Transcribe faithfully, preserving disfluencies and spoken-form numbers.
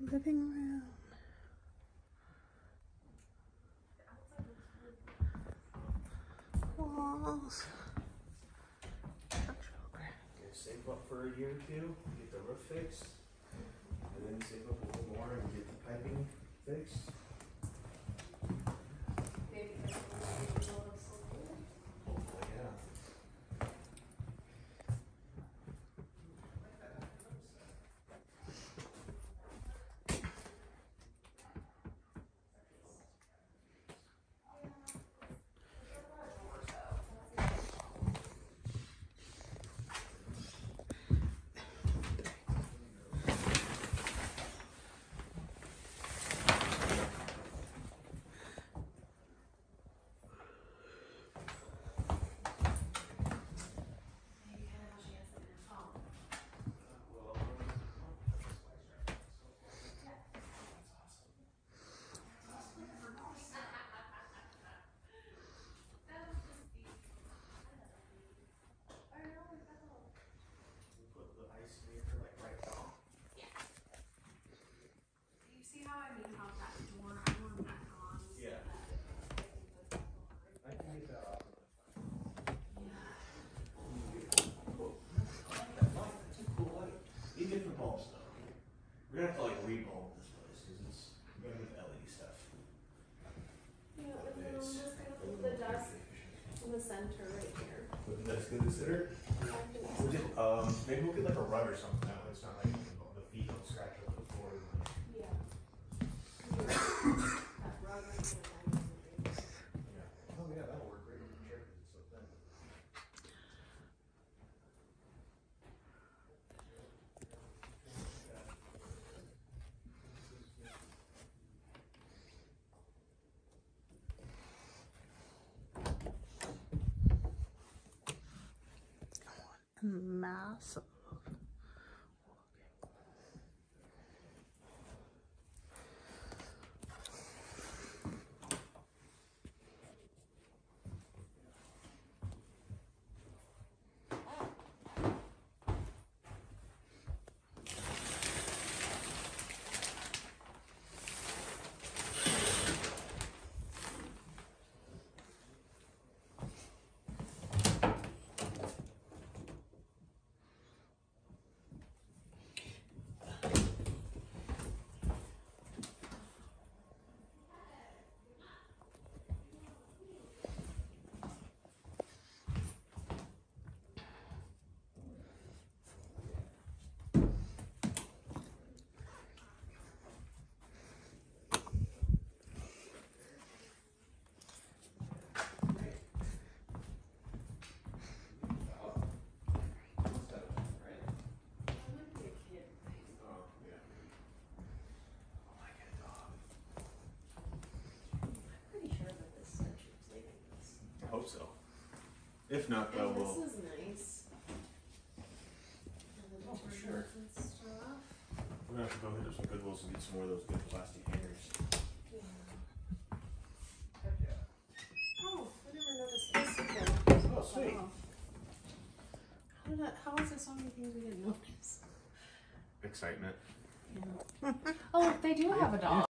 Living room. Walls. Structural grant. Okay, save up for a year or two, get the roof fixed, and then save up a little more and get the piping fixed. Hopefully, yeah. We're gonna have to like rebulb this place because it's we're gonna get the L E D stuff. Yeah, and then I'm just gonna put the desk in the center right here. Put the desk in the center. We'll get, um, maybe we'll get like a rug or something. That way it's not like the feet don't scratch up the floor. Yeah. That rug right here. Yeah. Oh yeah, that'll work great with the chair because it's so thin. Massive. Hope so. If not, though, And we'll. this is nice. And the Oh, for sure. and stuff. We're gonna have to go hit up some Goodwills and get some more of those good plastic hangers. Yeah. Heck yeah. Oh, I never noticed this before. Oh, sweet. Wow. How did that, how is there so many things we didn't notice? Excitement. Yeah. Oh, they do have a dog.